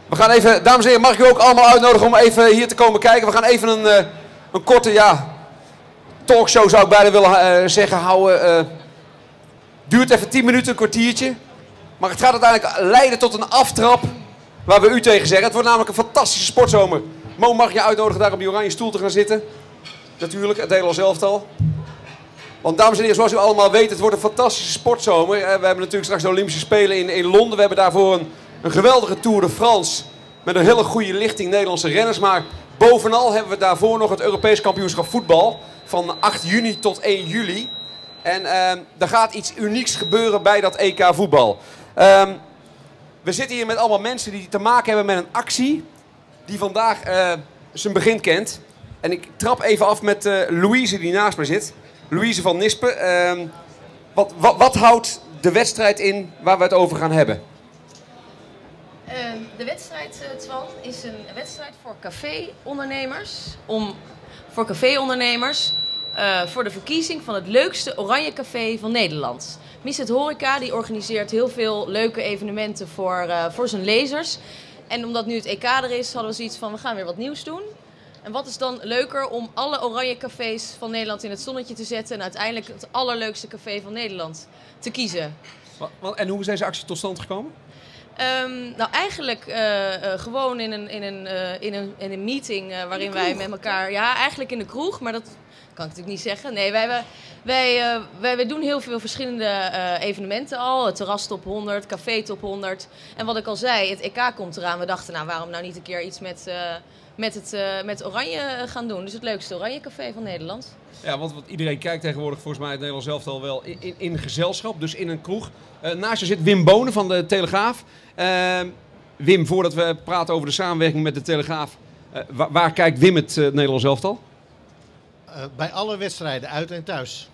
We gaan even, dames en heren, mag ik u ook allemaal uitnodigen om even hier te komen kijken. We gaan even een korte, ja, talkshow zou ik bijna willen zeggen houden. Duurt even 10 minuten, een kwartiertje. Maar het gaat uiteindelijk leiden tot een aftrap waar we u tegen zeggen. Het wordt namelijk een fantastische sportzomer. Mo, mag je uitnodigen daar op die oranje stoel te gaan zitten? Natuurlijk, het Nederlands elftal. Want dames en heren, zoals u allemaal weet, het wordt een fantastische sportzomer. We hebben natuurlijk straks de Olympische Spelen in Londen. We hebben daarvoor een geweldige Tour de France. Met een hele goede lichting Nederlandse renners. Maar bovenal hebben we daarvoor nog het Europees kampioenschap voetbal. Van 8 juni tot 1 juli. En er gaat iets unieks gebeuren bij dat EK voetbal. We zitten hier met allemaal mensen die te maken hebben met een actie die vandaag zijn begin kent. En ik trap even af met Louise die naast mij zit. Louise van Nispen. Wat houdt de wedstrijd in waar we het over gaan hebben? De wedstrijd, Twan, is een wedstrijd voor café-ondernemers. Voor de verkiezing van het leukste oranje café van Nederland. Misset Horeca die organiseert heel veel leuke evenementen voor zijn lezers. En omdat nu het EK er is, hadden we zoiets van, we gaan weer wat nieuws doen. En wat is dan leuker om alle oranje cafés van Nederland in het zonnetje te zetten en uiteindelijk het allerleukste café van Nederland te kiezen. En hoe is deze actie tot stand gekomen? Nou, eigenlijk gewoon in een meeting waarin wij met elkaar... Ja, eigenlijk in de kroeg, maar dat kan ik natuurlijk niet zeggen. Nee, wij doen heel veel verschillende evenementen al. Het terras top 100, café top 100. En wat ik al zei, het EK komt eraan. We dachten, nou, waarom nou niet een keer iets met Oranje gaan doen. Dus het leukste Oranje Café van Nederland. Ja, want iedereen kijkt tegenwoordig volgens mij het Nederlands elftal wel in gezelschap, dus in een kroeg. Naast je zit Wim Bonen van de Telegraaf. Wim, voordat we praten over de samenwerking met de Telegraaf, waar kijkt Wim het Nederlands elftal? Bij alle wedstrijden, uit en thuis.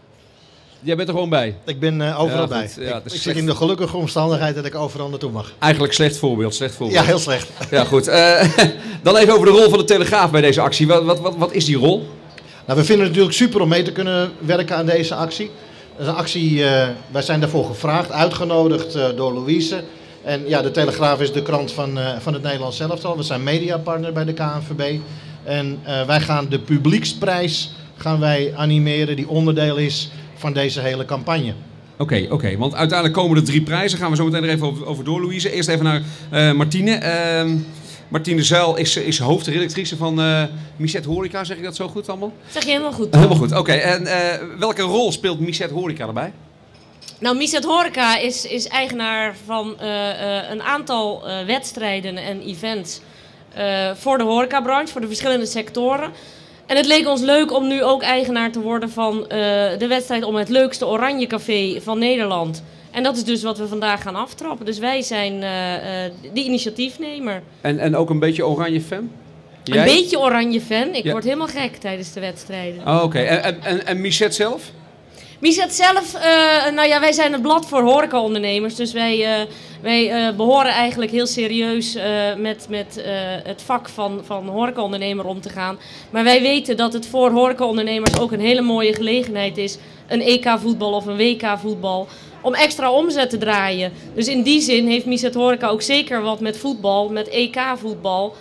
Jij bent er gewoon bij? Ik ben overal bij. Ja, ik zit in de gelukkige omstandigheid dat ik overal naartoe mag. Eigenlijk slecht voorbeeld. Ja, heel slecht. Ja, goed. Dan even over de rol van de Telegraaf bij deze actie. Wat is die rol? Nou, we vinden het natuurlijk super om mee te kunnen werken aan deze actie. Dat is een actie, wij zijn daarvoor gevraagd, uitgenodigd door Louise. En ja, de Telegraaf is de krant van het Nederlands elftal. We zijn mediapartner bij de KNVB. En wij gaan de publieksprijs animeren die onderdeel is van deze hele campagne. Oké, want uiteindelijk komen er 3 prijzen. Gaan we zo meteen er even over door, Louise. Eerst even naar Martine. Martine Zuil is hoofdredactrice van Misset Horeca. Zeg ik dat zo goed allemaal? Zeg je helemaal goed. Helemaal goed, oké. En welke rol speelt Misset Horeca erbij? Nou, Misset Horeca is eigenaar van een aantal wedstrijden en events voor de horecabranche, voor de verschillende sectoren. En het leek ons leuk om nu ook eigenaar te worden van de wedstrijd om het leukste Oranje Café van Nederland. En dat is dus wat we vandaag gaan aftrappen. Dus wij zijn de initiatiefnemer. En ook een beetje Oranje fan? Jij? Een beetje Oranje fan. Ik word helemaal gek tijdens de wedstrijden. Oh, oké. En Misset zelf? Misset zelf, nou ja, wij zijn het blad voor horecaondernemers. Dus wij behoren eigenlijk heel serieus met het vak van horecaondernemer om te gaan. Maar wij weten dat het voor horecaondernemers ook een hele mooie gelegenheid is. Een EK-voetbal of een WK-voetbal. Om extra omzet te draaien. Dus in die zin heeft Misset Horeca ook zeker wat met voetbal, met EK-voetbal.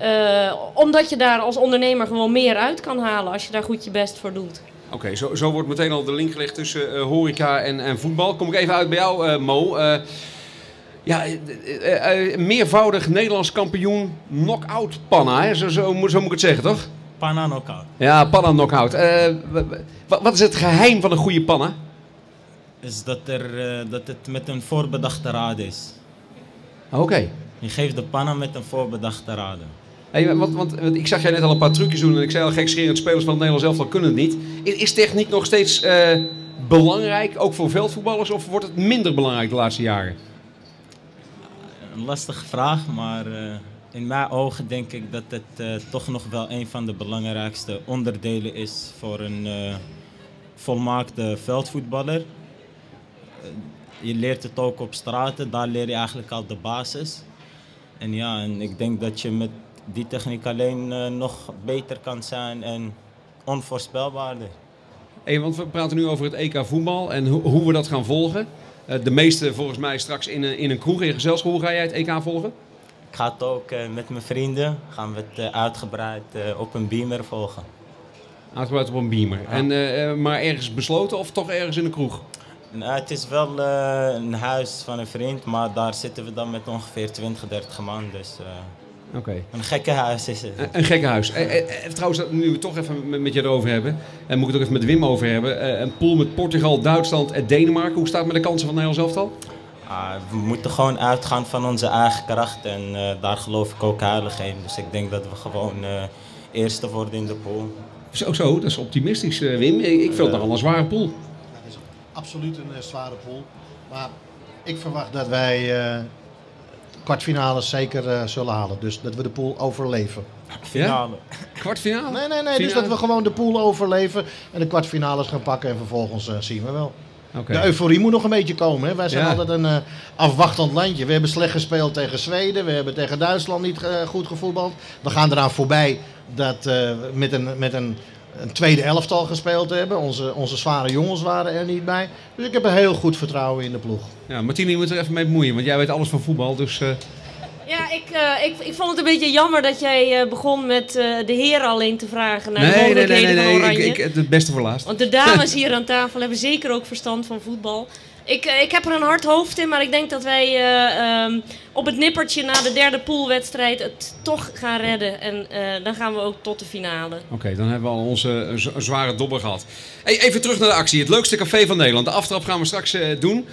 Omdat je daar als ondernemer gewoon meer uit kan halen als je daar goed je best voor doet. Oké, zo wordt meteen al de link gelegd tussen horeca en voetbal. Kom ik even uit bij jou, Mo. Meervoudig Nederlands kampioen knock-out panna, hè? Zo moet ik het zeggen, toch? Panna knock-out. Ja, panna knock-out. Wat is het geheim van een goede panna? Is dat het met een voorbedachte raad is. Oké. Je geeft de panna met een voorbedachte raden. Hey, want ik zag jij net al een paar trucjes doen en ik zei al gekscherend, spelers van het Nederlands elftal kunnen het niet. Is techniek nog steeds belangrijk, ook voor veldvoetballers, of wordt het minder belangrijk de laatste jaren? Een lastige vraag, maar in mijn ogen denk ik dat het toch nog wel een van de belangrijkste onderdelen is voor een volmaakte veldvoetballer. Je leert het ook op straten, daar leer je eigenlijk al de basis. En ik denk dat je met die techniek alleen nog beter kan zijn en onvoorspelbaarder. Hey, want we praten nu over het EK voetbal en hoe we dat gaan volgen. De meeste volgens mij straks in een kroeg, in een gezelschap. Hoe ga jij het EK volgen? Ik ga het ook met mijn vrienden, gaan we het uitgebreid op een beamer volgen. Uitgebreid op een beamer. Ja. Maar ergens besloten of toch ergens in een kroeg? Nou, het is wel een huis van een vriend, maar daar zitten we dan met ongeveer 20, 30 man. Dus een gekke huis is het. Een gekke huis. Trouwens, nu we het toch even met je erover hebben, en moet ik het ook even met Wim over hebben. Een pool met Portugal, Duitsland en Denemarken. Hoe staat het met de kansen van Nederland elftal? We moeten gewoon uitgaan van onze eigen kracht en daar geloof ik ook heilig in. Dus ik denk dat we gewoon eerste worden in de pool. Zo, dat is optimistisch, Wim. Ik vind het nogal een zware pool. Het is absoluut een zware pool. Maar ik verwacht dat wij kwartfinales zeker zullen halen. Dus dat we de pool overleven. Finale. Ja? Kwartfinale? Nee. Finale? Dus dat we gewoon de pool overleven en de kwartfinales gaan pakken en vervolgens zien we wel. Okay. De euforie moet nog een beetje komen. Hè? Wij zijn altijd een afwachtend landje. We hebben slecht gespeeld tegen Zweden. We hebben tegen Duitsland niet goed gevoetbald. We gaan eraan voorbij dat we met een tweede elftal gespeeld hebben. Onze zware jongens waren er niet bij. Dus ik heb een heel goed vertrouwen in de ploeg. Ja, Martine, je moet er even mee bemoeien. Want jij weet alles van voetbal. Dus, Ja, ik vond het een beetje jammer dat jij begon met de heren alleen te vragen naar de mogelijkheden van Oranje. Het beste voor laatst. Want de dames hier aan tafel hebben zeker ook verstand van voetbal. Ik heb er een hard hoofd in, maar ik denk dat wij op het nippertje na de derde poolwedstrijd het toch gaan redden. En dan gaan we ook tot de finale. Oké, dan hebben we al onze zware dobber gehad. Hey, even terug naar de actie. Het leukste café van Nederland. De aftrap gaan we straks doen.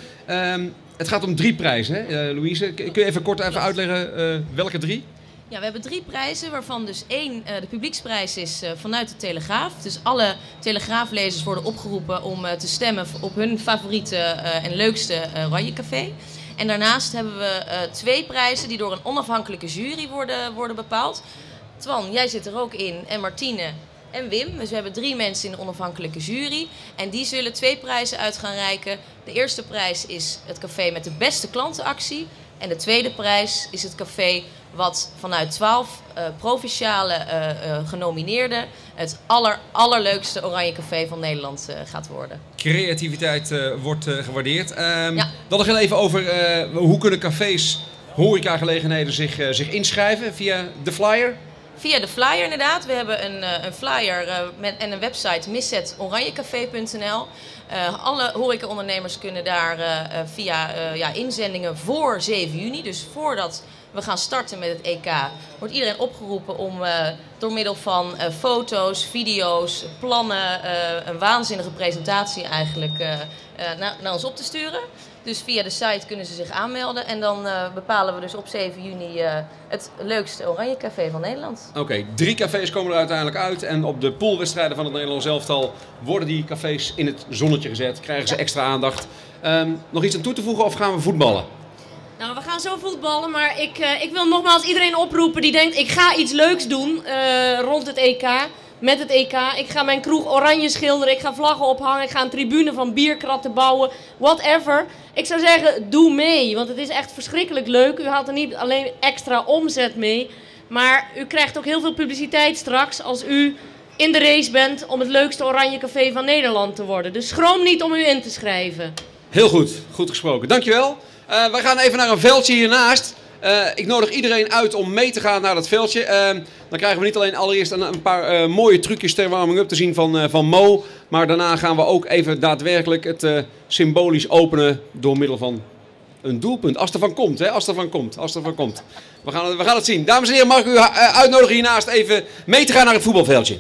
Het gaat om 3 prijzen, hè? Louise, kun je even kort uitleggen welke 3? Ja, we hebben 3 prijzen, waarvan dus 1 de publieksprijs is vanuit de Telegraaf. Dus alle Telegraaflezers worden opgeroepen om te stemmen op hun favoriete en leukste Oranje Café. En daarnaast hebben we 2 prijzen die door een onafhankelijke jury worden bepaald. Twan, jij zit er ook in, en Martine en Wim. Dus we hebben 3 mensen in de onafhankelijke jury. En die zullen 2 prijzen uit gaan reiken. De eerste prijs is het café met de beste klantenactie. En de tweede prijs is het café wat vanuit 12 provinciale genomineerden het allerleukste Oranje Café van Nederland gaat worden. Creativiteit wordt gewaardeerd. Dan nog heel even over hoe kunnen cafés, horecagelegenheden zich inschrijven via de flyer? Via de flyer inderdaad. We hebben een flyer en een website missetoranjecafé.nl. Alle horecaondernemers kunnen daar via inzendingen voor 7 juni, dus voordat we gaan starten met het EK, wordt iedereen opgeroepen om door middel van foto's, video's, plannen, een waanzinnige presentatie eigenlijk naar ons op te sturen. Dus via de site kunnen ze zich aanmelden en dan bepalen we dus op 7 juni het leukste Oranje Café van Nederland. Oké, 3 cafés komen er uiteindelijk uit en op de poolwedstrijden van het Nederlands elftal worden die cafés in het zonnetje gezet, krijgen ze extra aandacht. Nog iets aan toe te voegen of gaan we voetballen? Nou, we gaan zo voetballen, maar ik wil nogmaals iedereen oproepen die denkt ik ga iets leuks doen rond het EK. Met het EK. Ik ga mijn kroeg oranje schilderen. Ik ga vlaggen ophangen. Ik ga een tribune van bierkratten bouwen. Whatever. Ik zou zeggen, doe mee. Want het is echt verschrikkelijk leuk. U haalt er niet alleen extra omzet mee. Maar u krijgt ook heel veel publiciteit straks als u in de race bent om het leukste Oranje Café van Nederland te worden. Dus schroom niet om u in te schrijven. Heel goed. Goed gesproken. Dankjewel. We gaan even naar een veldje hiernaast. Ik nodig iedereen uit om mee te gaan naar dat veldje. Dan krijgen we niet alleen allereerst een paar mooie trucjes ter warming-up te zien van Mo. Maar daarna gaan we ook even daadwerkelijk het symbolisch openen door middel van een doelpunt. Als het ervan komt, hè? Als het ervan komt. We gaan het zien. Dames en heren, mag ik u uitnodigen hiernaast even mee te gaan naar het voetbalveldje.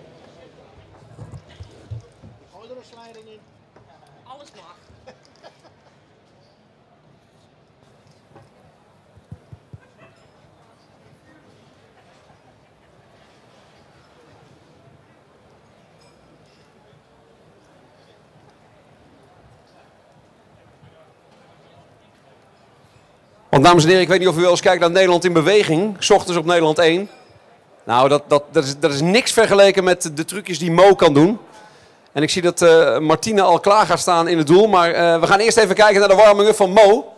Alles mag. Want dames en heren, ik weet niet of u wel eens kijkt naar Nederland in beweging. 's Ochtends op Nederland 1. Nou, dat is niks vergeleken met de trucjes die Mo kan doen. En ik zie dat Martine al klaar gaat staan in het doel. Maar we gaan eerst even kijken naar de warming-up van Mo.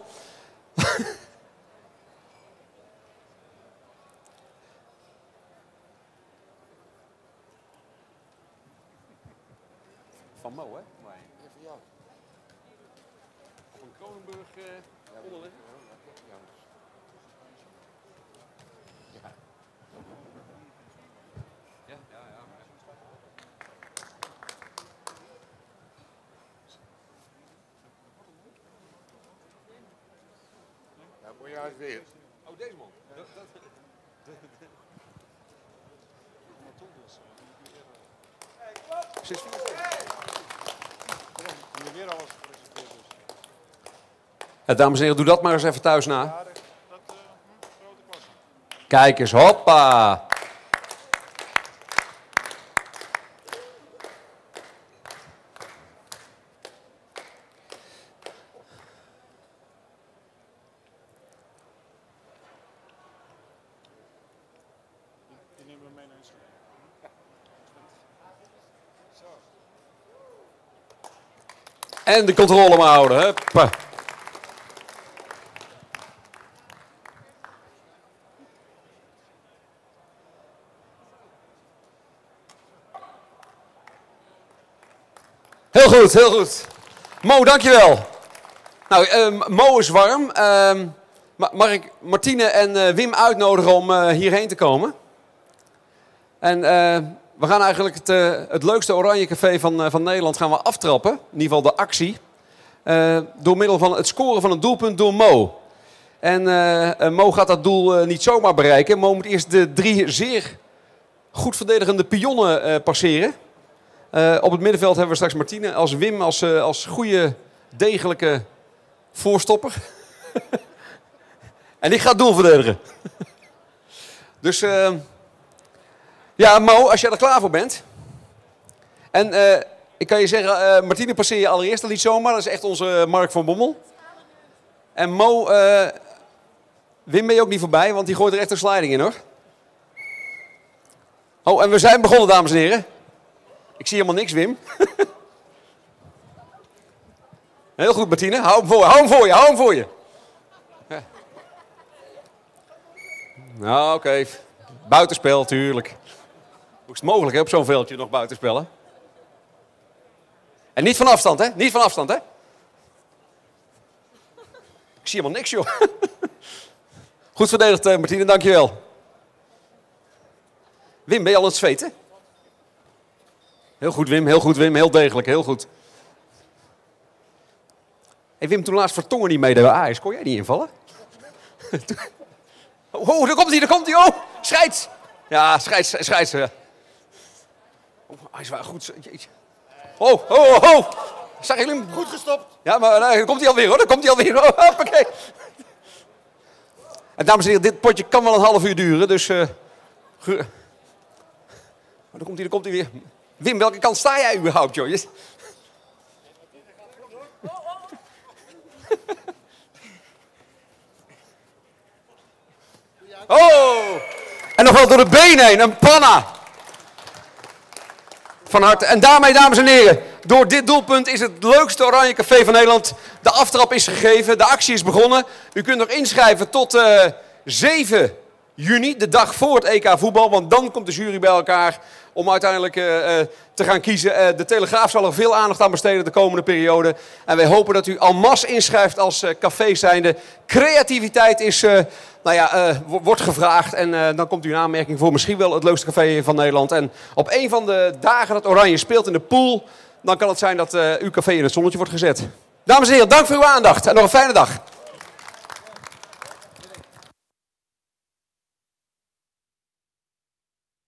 Van Mo, hè? Op een Kronenburg onderleggen. Voor jou weer. Oh, deze man. Dames en heren, doe dat maar eens even thuis na. Kijk eens, hoppa. En de controle maar houden. Huppa. Heel goed, heel goed. Mo, dankjewel. Nou, Mo is warm. Mag ik Martine en Wim uitnodigen om hierheen te komen? En we gaan eigenlijk het leukste Oranje Café van Nederland gaan we aftrappen. In ieder geval de actie. Door middel van het scoren van een doelpunt door Mo. En Mo gaat dat doel niet zomaar bereiken. Mo moet eerst de 3 zeer goed verdedigende pionnen passeren. Op het middenveld hebben we straks Martine als Wim als goede, degelijke voorstopper. En die gaat doel verdedigen. Dus ja, Mo, als jij er klaar voor bent. En ik kan je zeggen, Martine passeer je allereerst al niet zomaar. Dat is echt onze Mark van Bommel. En Mo, Wim ben je ook niet voorbij, want die gooit er echt een sliding in, hoor. Oh, en we zijn begonnen, dames en heren. Ik zie helemaal niks, Wim. Heel goed, Martine. Hou hem voor je, hou hem voor je, hou hem voor je. Ja. Nou, oké. Buitenspel, tuurlijk. Hoe is het mogelijk, hè, op zo'n veldje nog buitenspellen? En niet van afstand, hè? Niet van afstand, hè? Ik zie helemaal niks, joh. Goed verdedigd, Martine, dankjewel. Wim, ben je al aan het zweten? Heel goed, Wim, heel goed, Wim. Heel degelijk, heel goed. Hey, Wim, toen laatst Vertongen niet mee de Ajax. Kon jij niet invallen? Oh, daar komt hij, daar komt hij. Oh, scheids. Ja, scheids. Ja. Oh, hij is wel goed. Oh. Zag jullie hem? Goed gestopt. Ja, maar daar komt hij alweer, hoor. Daar komt hij alweer. Oh, hoppakee. En dames en heren, dit potje kan wel een half uur duren, dus... Oh, daar komt hij weer. Wim, welke kant sta jij überhaupt, joh? Oh! En nog wel door de benen heen, een panna. Van harte. En daarmee, dames en heren, door dit doelpunt is het leukste Oranje Café van Nederland. De aftrap is gegeven, de actie is begonnen. U kunt nog inschrijven tot 7 juni, de dag voor het EK voetbal. Want dan komt de jury bij elkaar om uiteindelijk te gaan kiezen. De Telegraaf zal er veel aandacht aan besteden de komende periode. En wij hopen dat u en masse inschrijft als café zijnde. Creativiteit is, wordt gevraagd. En dan komt u in aanmerking voor misschien wel het leukste café van Nederland. En op een van de dagen dat Oranje speelt in de pool, dan kan het zijn dat uw café in het zonnetje wordt gezet. Dames en heren, dank voor uw aandacht en nog een fijne dag.